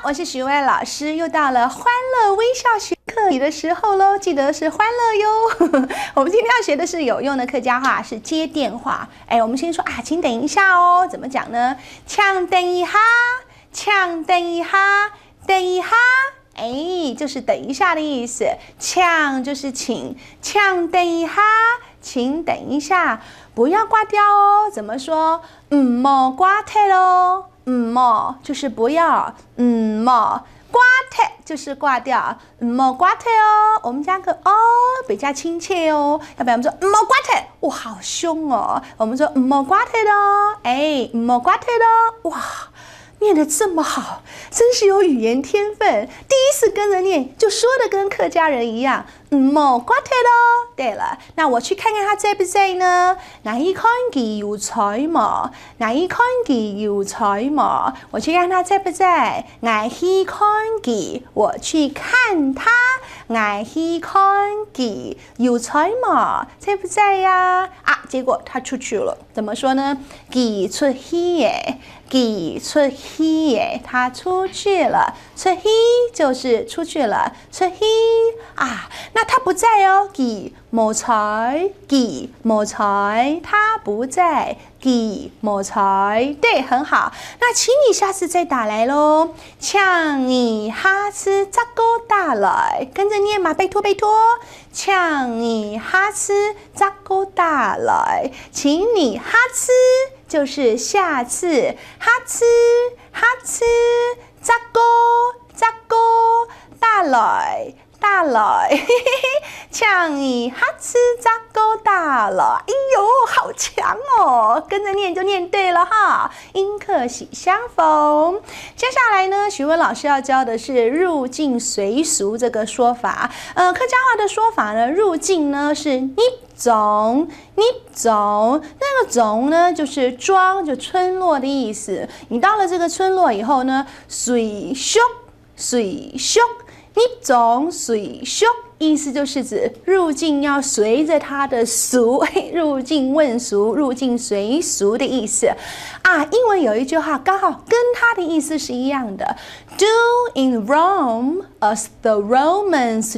我是许薇老师，又到了欢乐微笑学课里的时候喽，记得是欢乐哟。我们今天要学的是有用的客家话，是接电话。我们先说啊，请等一下哦，怎么讲呢？请等一下，请等一下，等一下。就是等一下的意思。请就是请，请等一下，请等一下，不要挂掉哦。怎么说？莫挂掉咯。莫就是不要，莫挂掉就是挂掉，莫挂掉哦。我们加个哦，比较亲切哦。要不然我们说莫挂掉，哇，好凶哦。我们说莫挂掉的哦，莫挂掉的哦，哇。念得这么好，真是有语言天分。第一次跟着念，就说的跟客家人一样。莫挂掉咯。对了，那我去看看他在不在呢？我去看佢有在嘛？我去看佢有在嘛？我去看他在不在？我去看佢，我去看他。我去看佢有在嘛？在不在呀？结果他出去了。怎么说呢？佢出去耶。佢出去耶，他出去了。出去就是出去了。出去那他不在哦。佢冇在，佢冇在，他不在。佢冇在，对，很好。那请你下次再打来咯。请你下次再给我打来，跟着念嘛，拜托拜托。请你下次再给我打来，请你下次就是下次，下次下次再给我打来。打来，请你下次再给我打来。哎呦，好强哦！跟着念就念对了哈，音课喜相逢。接下来呢，许文老师要教的是入境随俗这个说法。客家话的说法呢，入境呢是你总，那个总呢就是庄，就村落的意思。你到了这个村落以后呢，随俗。你总随俗，意思就是指入境要随着他的俗，入境问俗，入境随俗的意思英文有一句话刚好跟他的意思是一样的 ，Do in Rome as the Romans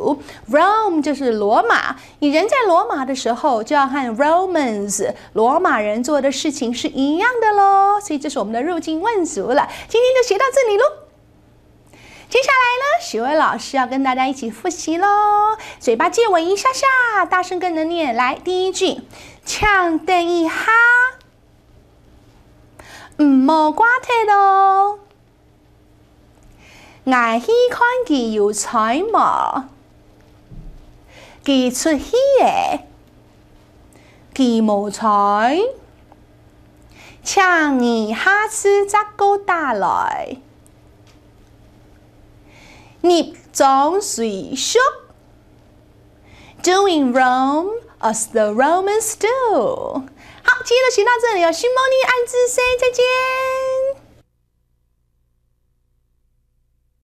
do。Rome 就是罗马，你人在罗马的时候，就要和 Romans 罗马人做的事情是一样的咯。所以这是我们的入境问俗了。今天就学到这里咯。接下来呢，许薇老师要跟大家一起复习咯，嘴巴借稳一下下，大声跟着念。来，第一句，请等一下，莫挂掉咯。我去看佢有在嘛？佢出去耶，佢冇在，请你下次再给我打来。你总随俗 ，Doing Rome as the Romans do。好，今天就学到这里了，许梦妮、安之 say 再见。